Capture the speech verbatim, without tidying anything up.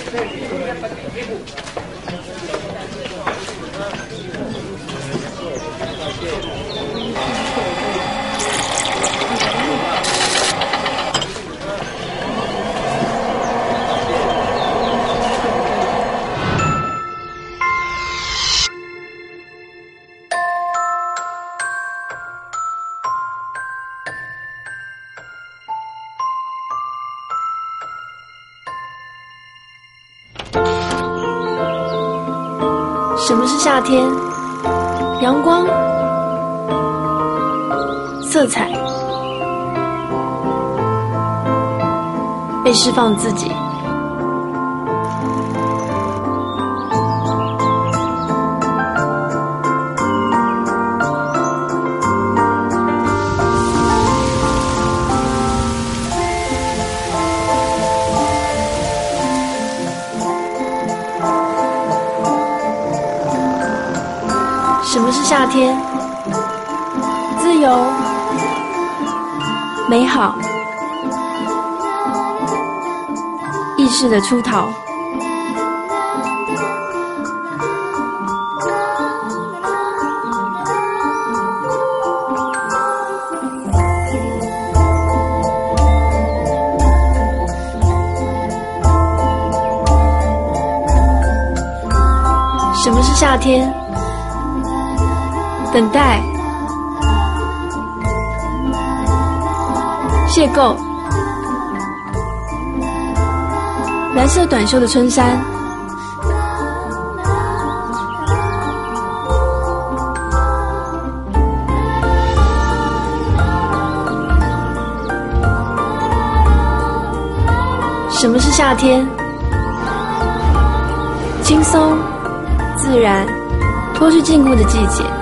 什么是夏天？阳光、色彩，被释放自己。什么是夏天？自由、美好、意识的出逃。什么是夏天？等待、邂逅，蓝色短袖的春衫，什么是夏天？轻松、自然、脱去禁锢的季节。